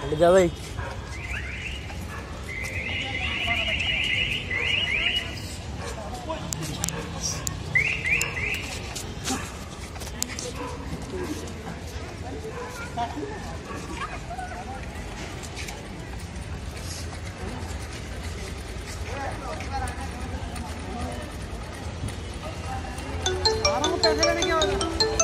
हट जा भाई। पैसे लेने क्या होगा?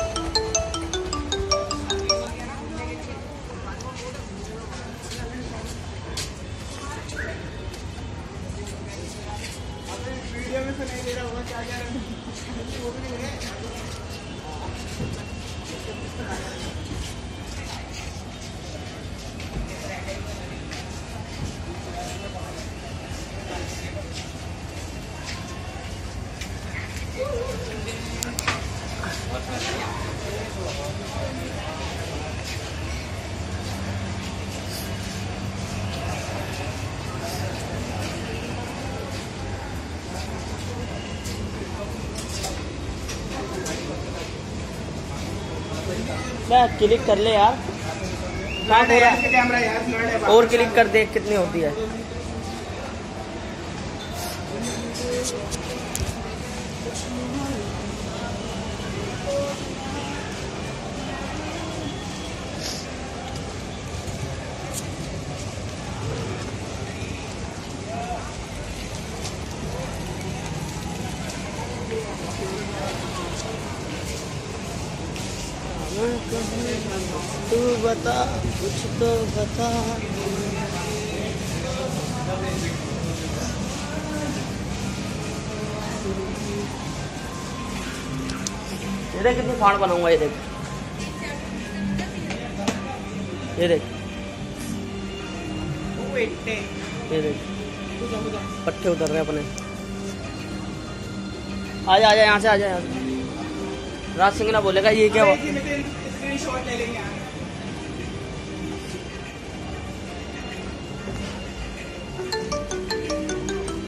वीडियो में तो नहीं दे रहा होगा, क्या क्या वो भी नहीं है। क्लिक कर ले यार, कैमरा यार, और क्लिक कर देख कितनी होती है। तू बता, कुछ तो बता। ये देख कितनी फाड़ बनाऊंगा, ये देख, ये देख, ये देख पट्टे उतर रहे अपने। आजा आजा यहाँ से, आजा यहाँ से। राज सिंह ना बोलेगा ये क्या हुआ। स्क्रीनशॉट ले लेंगे।